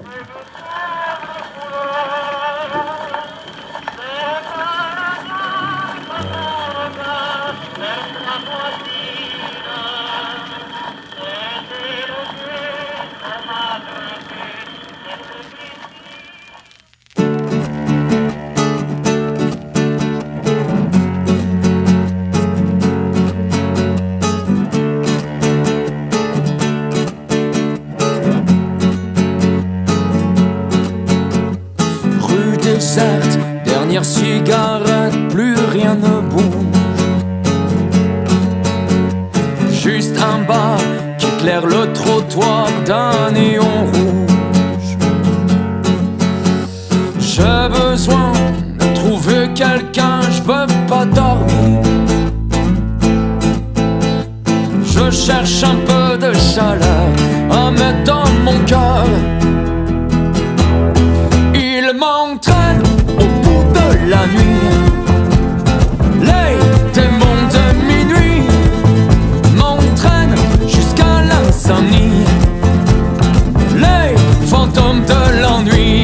Dernière cigarette, plus rien ne bouge. Juste un bar qui éclaire le trottoir d'un néon rouge. J'ai besoin de trouver quelqu'un, je peux pas dormir. Je cherche un peu de chaleur à mettre dans mon cœur. Il m'entraîne au bout de la nuit. Les démons de minuit m'entraînent jusqu'à l'insomnie. Les fantômes de l'ennui.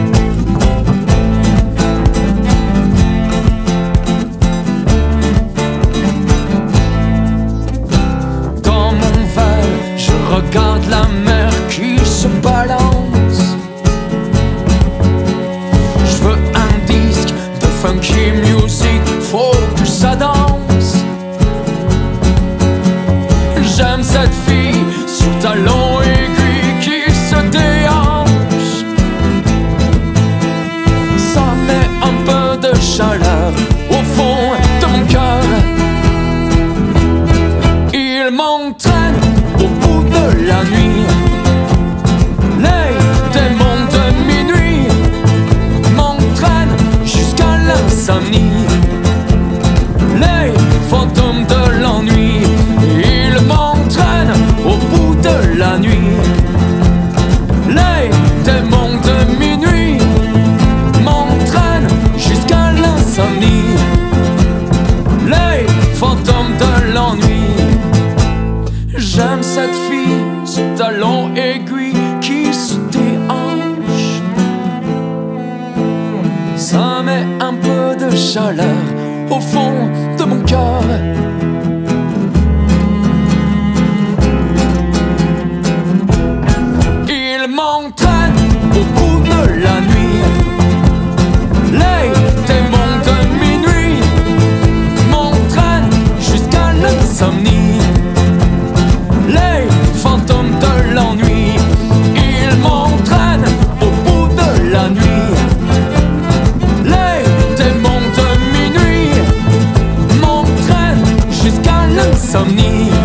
Dans mon verre, je regarde la mer qui se balance. Funky music, faut que ça danse. J'aime cette fille sur talons aiguilles qui se déhanche. Ça met un peu de chaleur au fond de mon cœur. Il m'entraîne au bout de la nuit. Les démons de minuit m'entraînent jusqu'à l'insomnie. Les fantômes de l'ennui, ils m'entraînent au bout de la nuit. Les démons de minuit m'entraînent jusqu'à l'insomnie. Les fantômes de l'ennui. J'aime cette fille, ce talon aiguille qui se déhanche. Ça met un peu de chaleur au fond de mon cœur. Il m'entraîne au bout de la nuit. Les démons de minuit m'entraînent jusqu'à l'insomnie. Les fantômes de l'ennui, ils m'entraînent au bout de la nuit. Les démons de minuit m'entraînent jusqu'à l'insomnie.